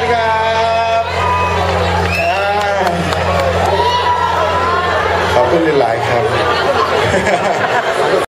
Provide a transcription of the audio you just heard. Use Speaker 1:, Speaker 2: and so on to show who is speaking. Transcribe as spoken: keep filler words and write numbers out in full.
Speaker 1: ครับขอบคุณหลายๆครับ